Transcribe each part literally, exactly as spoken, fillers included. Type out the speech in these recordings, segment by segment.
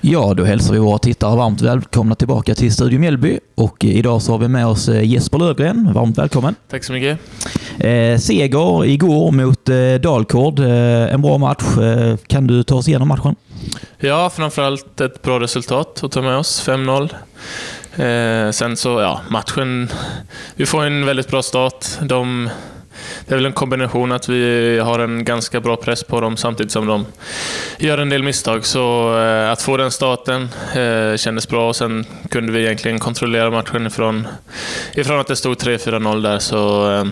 Ja, då hälsar vi våra tittare varmt välkomna tillbaka till Studio Mjällby. Och idag så har vi med oss Jesper Lövgren. Varmt välkommen. Tack så mycket. Eh, seger igår mot eh, Dalkurd. Eh, en bra match. Eh, kan du ta oss igenom matchen? Ja, framförallt ett bra resultat att ta med oss. fem noll. Eh, sen så, ja, matchen... Vi får en väldigt bra start. De... Det är väl en kombination att vi har en ganska bra press på dem samtidigt som de gör en del misstag. Så eh, att få den starten eh, kändes bra, och sen kunde vi egentligen kontrollera matchen ifrån, ifrån att det stod tre fyra noll där. Så eh,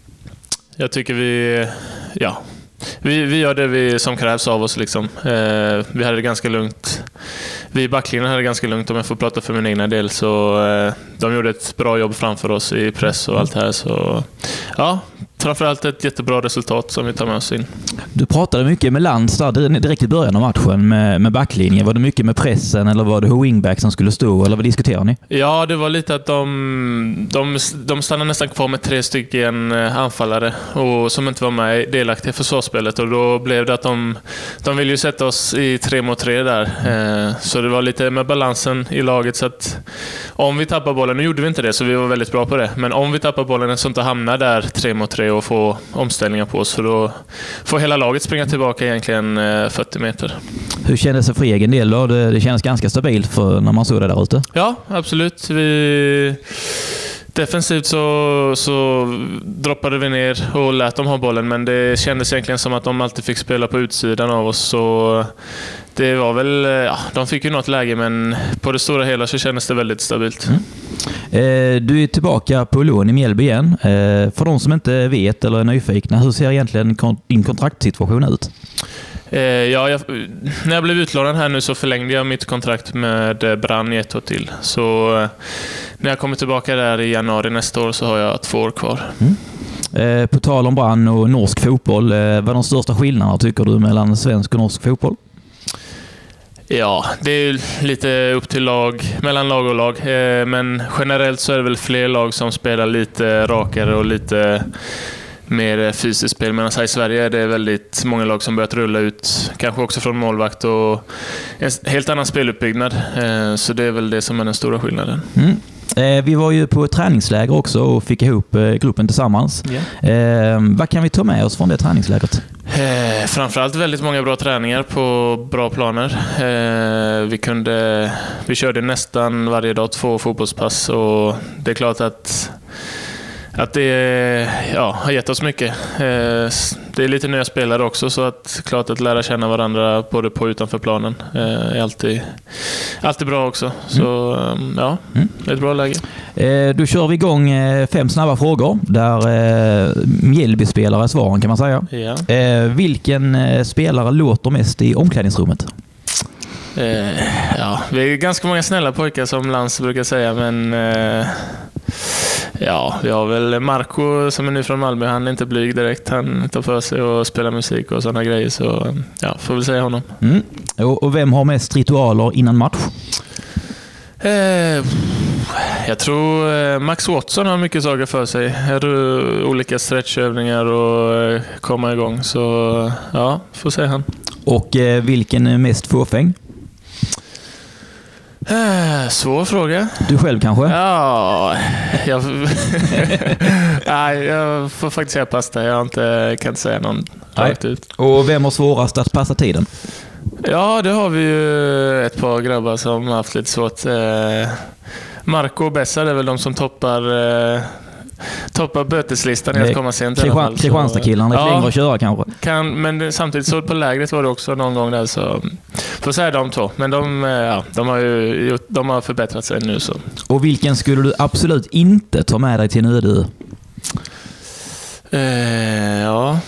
jag tycker vi, ja, vi, vi gör det vi, som krävs av oss. Liksom. Eh, vi hade det ganska lugnt. Vi i backlinjen hade det ganska lugnt, om jag får prata för min egna del. Så eh, de gjorde ett bra jobb framför oss i press och allt här. Så ja, framförallt ett jättebra resultat som vi tar med oss in. Du pratade mycket med Lantz där direkt i början av matchen med, med backlinjen. Var det mycket med pressen eller var det wingback som skulle stå, eller vad diskuterar ni? Ja, det var lite att de, de, de stannade nästan kvar med tre stycken anfallare och som inte var med delaktiga i försvarsspelet, och då blev det att de, de ville ju sätta oss i tre mot tre där. Så det var lite med balansen i laget, så att om vi tappar bollen, nu gjorde vi inte det så vi var väldigt bra på det, men om vi tappar bollen så inte hamnar där tre mot tre och få omställningar på oss, så då får hela laget springa tillbaka egentligen fyrtio meter. Hur kändes det för egen del då? Det, det kändes ganska stabilt för när man såg det där ute. Ja, absolut. Vi... Defensivt så, så droppade vi ner och lät dem ha bollen, men det kändes egentligen som att de alltid fick spela på utsidan av oss, så det var väl, ja, de fick ju något läge, men på det stora hela så kändes det väldigt stabilt. Mm. Eh, du är tillbaka på lån i Mjällby igen. Eh, för de som inte vet eller är nyfikna, hur ser egentligen din kontraktssituation ut? Eh, ja, jag, när jag blev utlånad här nu så förlängde jag mitt kontrakt med Brann i ett år till. Så eh, när jag kommer tillbaka där i januari nästa år så har jag två år kvar. Mm. Eh, på tal om Brann och norsk fotboll, eh, vad är de största skillnaderna tycker du mellan svensk och norsk fotboll? Ja, det är lite upp till lag, mellan lag och lag. Eh, men generellt så är det väl fler lag som spelar lite rakare och lite mer fysiskt spel, medan här i Sverige är det väldigt många lag som börjat rulla ut, kanske också från målvakt och en helt annan speluppbyggnad. Eh, så det är väl det som är den stora skillnaden. Mm. Eh, vi var ju på ett träningsläger också och fick ihop eh, gruppen tillsammans. Yeah. Eh, vad kan vi ta med oss från det träningslägret? Eh, framförallt väldigt många bra träningar på bra planer. Eh, vi, kunde, vi körde nästan varje dag två fotbollspass, och det är klart att Att det ja, har gett oss mycket. Det är lite nya spelare också, så att klart att lära känna varandra både på och utanför planen är alltid, alltid bra också. Så ja, det är ett bra läge. Då kör vi igång fem snabba frågor där Mjällby-spelare är svaren, kan man säga. Ja. Vilken spelare låter mest i omklädningsrummet? Ja, vi är ganska många snälla pojkar som Lantz brukar säga, men ja, vi har väl Marco som är nu från Malmö. Han är inte blyg direkt. Han tar för sig och spelar musik och sådana grejer. Så ja, får väl säga honom. Mm. Och, och vem har mest ritualer innan match? Eh, jag tror eh, Max Watson har mycket saker för sig. Olika stretchövningar och komma igång. Så ja, får säga han. Och eh, vilken är mest fåfäng? Eh, svår fråga. Du själv kanske? Ja, jag, nej, jag får faktiskt säga pasta. Jag inte, kan inte säga någon rakt ut. Och vem har svårast att passa tiden? Ja, det har vi ju ett par grabbar som har haft lite svårt. Eh, Marco och Bessa är väl de som toppar... Eh, toppar böteslistan i att komma sent. Kristianstad-killarna är längre att köra kanske. Kan, men samtidigt så på lägret var det också någon gång där, så får säga de två. Men de, ja, de har ju de har förbättrat sig nu. Så. Och vilken skulle du absolut inte ta med dig till en öde? Eh, ja...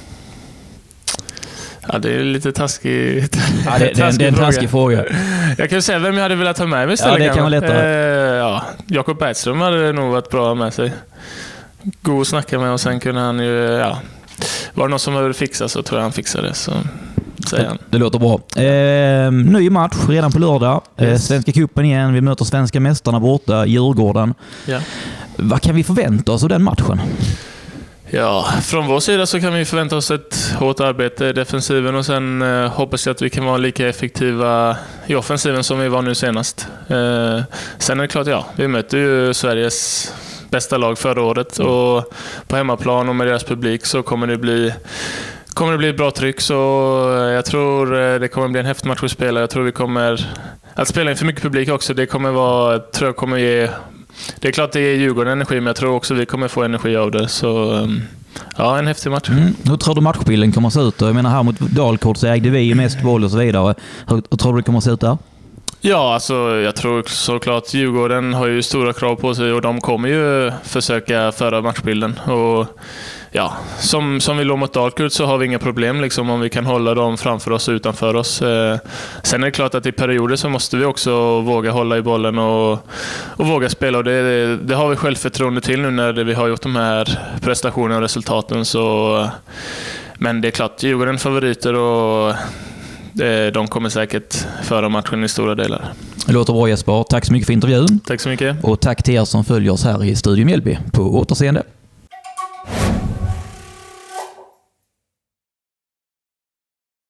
Ja, det är lite taskigt. Ja, det, det, taskig det är en taskig fråga. fråga. Jag kan ju säga vem jag hade velat ta med mig istället. Ja, det kan vara lättare. Eh, ja, Jakob Bergström hade nog varit bra med sig. God att snacka med, och sen kunde han ju... Ja, var det någon som behövde fixa så tror jag han fixade det. Så säger han. Det låter bra. Eh, ny match redan på lördag. Yes. Eh, Svenska cupen igen. Vi möter svenska mästarna borta, Djurgården. Ja. Vad kan vi förvänta oss av den matchen? Ja, från vår sida så kan vi förvänta oss ett hårt arbete i defensiven och sen eh, hoppas jag att vi kan vara lika effektiva i offensiven som vi var nu senast. Eh, sen är det klart, ja, vi möter ju Sveriges bästa lag förra året och på hemmaplan och med deras publik så kommer det bli kommer det bli ett bra tryck, så jag tror det kommer bli en häftig match att spela. Jag tror vi kommer att spela inför mycket publik också. Det kommer vara, tror jag kommer ge, det är klart det ger Djurgården energi, men jag tror också vi kommer få energi av det. Så ja, en häftig match. Mm. Hur tror du matchbilden kommer att se ut? Jag menar, här mot Dalkurd så ägde vi mest boll och så vidare. Hur, hur tror du det kommer att se ut där? Ja, alltså jag tror såklart Djurgården har ju stora krav på sig och de kommer ju försöka föra matchbilden. Och ja, som, som vi låg mot Dalkurd så har vi inga problem liksom, om vi kan hålla dem framför oss och utanför oss. Eh, sen är det klart att i perioder så måste vi också våga hålla i bollen och, och våga spela. Och det, det har vi självförtroende till nu när vi har gjort de här prestationerna och resultaten. Så, men det är klart, Djurgården är favoriter och de kommer säkert föra matchen i stora delar. Det låter bra, Jesper. Tack så mycket för intervjun. Tack så mycket. Och tack till er som följer oss här i Studio Mjällby. På återseende.